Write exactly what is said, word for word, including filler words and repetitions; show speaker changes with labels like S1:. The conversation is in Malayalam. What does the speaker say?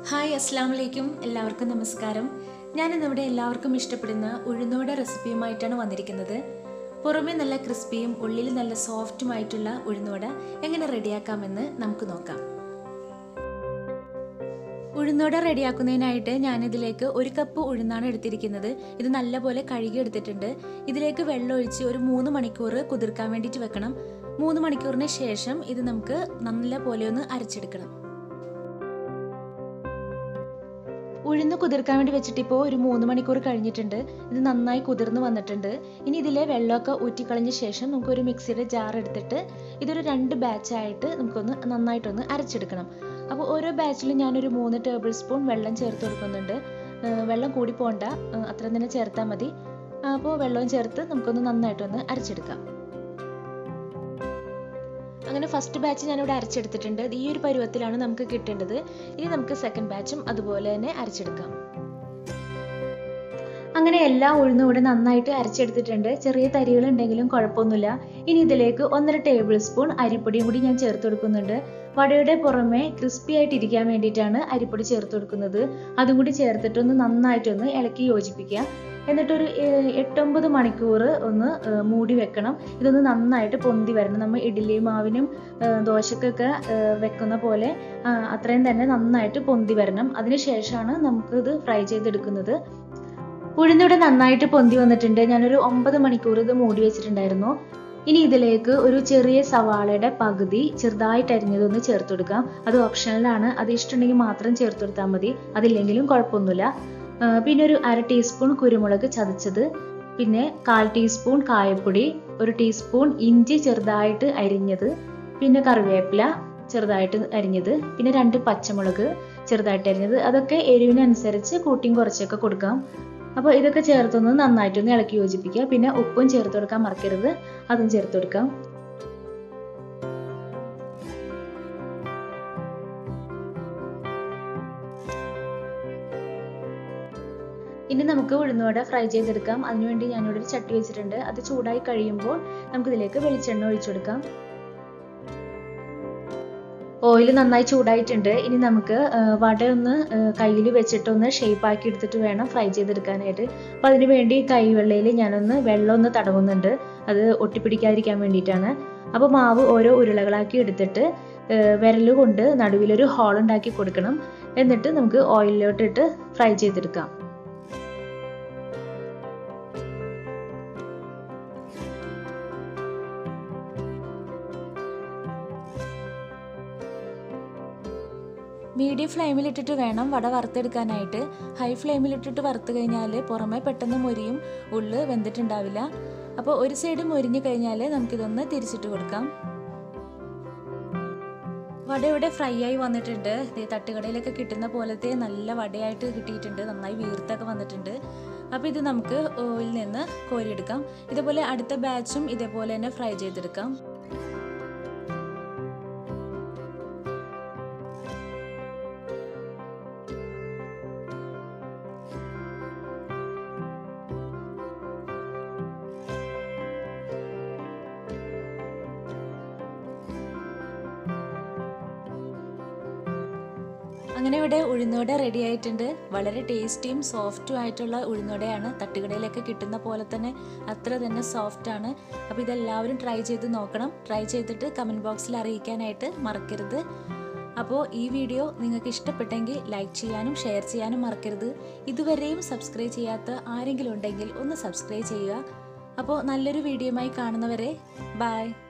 S1: ഹായ് അസ്സലാമു അലൈക്കും എല്ലാവർക്കും നമസ്കാരം. ഞാനിന്നിവിടെ എല്ലാവർക്കും ഇഷ്ടപ്പെടുന്ന ഉഴുന്നുവട റെസിപ്പിയുമായിട്ടാണ് വന്നിരിക്കുന്നത്. പുറമേ നല്ല ക്രിസ്പിയും ഉള്ളിൽ നല്ല സോഫ്റ്റുമായിട്ടുള്ള ഉഴുന്നുവട എങ്ങനെ റെഡിയാക്കാമെന്ന് നമുക്ക് നോക്കാം. ഉഴുന്നുവട റെഡിയാക്കുന്നതിനായിട്ട് ഞാനിതിലേക്ക് ഒരു കപ്പ് ഉഴുന്നാണ് എടുത്തിരിക്കുന്നത്. ഇത് നല്ലപോലെ കഴുകി എടുത്തിട്ടുണ്ട്. ഇതിലേക്ക് വെള്ളം ഒഴിച്ച് ഒരു മൂന്ന് മണിക്കൂർ കുതിർക്കാൻ വേണ്ടിയിട്ട് വെക്കണം. മൂന്ന് മണിക്കൂറിന് ശേഷം ഇത് നമുക്ക് നല്ല പോലെ ഒന്ന് അരച്ചെടുക്കണം. ഉഴുന്ന് കുതിർക്കാൻ വേണ്ടി വെച്ചിട്ട് ഇപ്പോൾ ഒരു മൂന്ന് മണിക്കൂർ കഴിഞ്ഞിട്ടുണ്ട്. ഇത് നന്നായി കുതിർന്ന് വന്നിട്ടുണ്ട്. ഇനി ഇതിലെ വെള്ളമൊക്കെ ഊറ്റിക്കളഞ്ഞ ശേഷം നമുക്കൊരു മിക്സിയുടെ ജാർ എടുത്തിട്ട് ഇതൊരു രണ്ട് ബാച്ചായിട്ട് നമുക്കൊന്ന് നന്നായിട്ടൊന്ന് അരച്ചെടുക്കണം. അപ്പോൾ ഓരോ ബാച്ചിലും ഞാനൊരു മൂന്ന് ടേബിൾ സ്പൂൺ വെള്ളം ചേർത്ത് കൊടുക്കുന്നുണ്ട്. വെള്ളം കൂടി പോകണ്ട, അത്രയും തന്നെ ചേർത്താൽ മതി. അപ്പോൾ വെള്ളവും ചേർത്ത് നമുക്കൊന്ന് നന്നായിട്ടൊന്ന് അരച്ചെടുക്കാം. അങ്ങനെ ഫസ്റ്റ് ബാച്ച് ഞാനിവിടെ അരച്ചെടുത്തിട്ടുണ്ട്. ഈ ഒരു പരുവത്തിലാണ് നമുക്ക് കിട്ടേണ്ടത്. ഇനി നമുക്ക് സെക്കൻഡ് ബാച്ചും അതുപോലെ തന്നെ അരച്ചെടുക്കാം. അങ്ങനെ എല്ലാ ഉഴുന്നും ഇവിടെ നന്നായിട്ട് അരച്ചെടുത്തിട്ടുണ്ട്. ചെറിയ തരികൾ ഉണ്ടെങ്കിലും കുഴപ്പമൊന്നുമില്ല. ഇനി ഇതിലേക്ക് ഒന്നര ടേബിൾ സ്പൂൺ അരിപ്പൊടിയും കൂടി ഞാൻ ചേർത്ത് കൊടുക്കുന്നുണ്ട്. വടയുടെ പുറമെ ക്രിസ്പി ആയിട്ട് ഇരിക്കാൻ വേണ്ടിയിട്ടാണ് അരിപ്പൊടി ചേർത്ത് കൊടുക്കുന്നത്. അതും കൂടി ചേർത്തിട്ടൊന്ന് നന്നായിട്ടൊന്ന് ഇളക്കി യോജിപ്പിക്കുക. എന്നിട്ടൊരു എട്ടൊമ്പത് മണിക്കൂർ ഒന്ന് മൂടി വെക്കണം. ഇതൊന്ന് നന്നായിട്ട് പൊന്തി വരണം. നമ്മൾ ഇഡ്ഡലി മാവിനും ദോശക്കൊക്കെ വെക്കുന്ന പോലെ അത്രയും തന്നെ നന്നായിട്ട് പൊന്തി വരണം. അതിനുശേഷമാണ് നമുക്കിത് ഫ്രൈ ചെയ്തെടുക്കുന്നത്. ഉഴുന്നിവിടെ നന്നായിട്ട് പൊന്തി വന്നിട്ടുണ്ട്. ഞാനൊരു ഒമ്പത് മണിക്കൂർ ഇത് മൂടി വെച്ചിട്ടുണ്ടായിരുന്നു. ഇനി ഇതിലേക്ക് ഒരു ചെറിയ സവാളയുടെ പകുതി ചെറുതായിട്ട് അരിഞ്ഞതൊന്ന് ചേർത്ത് കൊടുക്കാം. അത് ഓപ്ഷണലാണ്. അത് ഇഷ്ടമുണ്ടെങ്കിൽ മാത്രം ചേർത്ത് കൊടുത്താൽ മതി, അതില്ലെങ്കിലും കുഴപ്പമൊന്നുമില്ല. പിന്നെ ഒരു അര ടീസ്പൂൺ കുരുമുളക് ചതച്ചത്, പിന്നെ കാൽ ടീസ്പൂൺ കായപ്പൊടി, ഒരു ടീസ്പൂൺ ഇഞ്ചി ചെറുതായിട്ട് അരിഞ്ഞത്, പിന്നെ കറിവേപ്പില ചെറുതായിട്ട് അരിഞ്ഞത്, പിന്നെ രണ്ട് പച്ചമുളക് ചെറുതായിട്ട് അരിഞ്ഞത്. അതൊക്കെ എരിവിനനുസരിച്ച് കൂട്ടിയും കുറച്ചൊക്കെ കൊടുക്കാം. അപ്പോൾ ഇതൊക്കെ ചേർത്തൊന്ന് നന്നായിട്ടൊന്ന് ഇളക്കി യോജിപ്പിക്കുക. പിന്നെ ഉപ്പും ചേർത്ത് കൊടുക്കാൻ മറക്കരുത്, അതും ചേർത്ത് കൊടുക്കാം. ഇനി നമുക്ക് ഉഴുന്നുവട ഫ്രൈ ചെയ്തെടുക്കാം. അതിനുവേണ്ടി ഞാനിവിടെ ഒരു ചട്ടി വെച്ചിട്ടുണ്ട്. അത് ചൂടായി കഴിയുമ്പോൾ നമുക്കിതിലേക്ക് വെളിച്ചെണ്ണ ഒഴിച്ചു കൊടുക്കാം. ഓയിൽ നന്നായി ചൂടായിട്ടുണ്ട്. ഇനി നമുക്ക് വട ഒന്ന് കയ്യിൽ വെച്ചിട്ടൊന്ന് ഷേപ്പ് ആക്കി എടുത്തിട്ട് വേണം ഫ്രൈ ചെയ്തെടുക്കാനായിട്ട്. അപ്പം അതിന് വേണ്ടി കൈവെള്ളയിൽ ഞാനൊന്ന് വെള്ളം ഒന്ന് തടവുന്നുണ്ട്. അത് ഒട്ടിപ്പിടിക്കാതിരിക്കാൻ വേണ്ടിയിട്ടാണ്. അപ്പോൾ മാവ് ഓരോ ഉരുളകളാക്കി എടുത്തിട്ട് വിരല് കൊണ്ട് നടുവിലൊരു ഹോൾ ഉണ്ടാക്കി കൊടുക്കണം. എന്നിട്ട് നമുക്ക് ഓയിലിലോട്ടിട്ട് ഫ്രൈ ചെയ്തെടുക്കാം. മീഡിയം ഫ്ലെയിമിലിട്ടിട്ട് വേണം വട വറുത്തെടുക്കാനായിട്ട്. ഹൈ ഫ്ലെയിമിലിട്ടിട്ട് വറുത്ത് കഴിഞ്ഞാൽ പുറമെ പെട്ടെന്ന് മൊരിയും, ഉള്ളു വെന്തിട്ടുണ്ടാവില്ല. അപ്പോൾ ഒരു സൈഡ് മൊരിഞ്ഞു കഴിഞ്ഞാൽ നമുക്കിതൊന്ന് തിരിച്ചിട്ട് കൊടുക്കാം. വട ഇവിടെ ഫ്രൈ ആയി വന്നിട്ടുണ്ട്. തട്ടുകടയിലൊക്കെ കിട്ടുന്ന പോലത്തെ നല്ല വടയായിട്ട് കിട്ടിയിട്ടുണ്ട്. നന്നായി വീർത്തൊക്കെ വന്നിട്ടുണ്ട്. അപ്പോൾ ഇത് നമുക്ക് ഓയിലിൽ നിന്ന് കോരിയെടുക്കാം. ഇതുപോലെ അടുത്ത ബാച്ചും ഇതേപോലെ തന്നെ ഫ്രൈ ചെയ്തെടുക്കാം. അങ്ങനെ ഇവിടെ ഉഴുന്നുവട റെഡി ആയിട്ടുണ്ട്. വളരെ ടേസ്റ്റിയും സോഫ്റ്റും ആയിട്ടുള്ള ഉഴുന്നുവടയാണ്. തട്ടുകടയിലൊക്കെ കിട്ടുന്ന പോലെ തന്നെ അത്ര തന്നെ സോഫ്റ്റാണ്. അപ്പോൾ ഇതെല്ലാവരും ട്രൈ ചെയ്ത് നോക്കണം. ട്രൈ ചെയ്തിട്ട് കമൻറ്റ് ബോക്സിൽ അറിയിക്കാനായിട്ട് മറക്കരുത്. അപ്പോൾ ഈ വീഡിയോ നിങ്ങൾക്ക് ഇഷ്ടപ്പെട്ടെങ്കിൽ ലൈക്ക് ചെയ്യാനും ഷെയർ ചെയ്യാനും മറക്കരുത്. ഇതുവരെയും സബ്സ്ക്രൈബ് ചെയ്യാത്ത ആരെങ്കിലും ഉണ്ടെങ്കിൽ ഒന്ന് സബ്സ്ക്രൈബ് ചെയ്യുക. അപ്പോൾ നല്ലൊരു വീഡിയോയുമായി കാണുന്നവരെ ബൈ.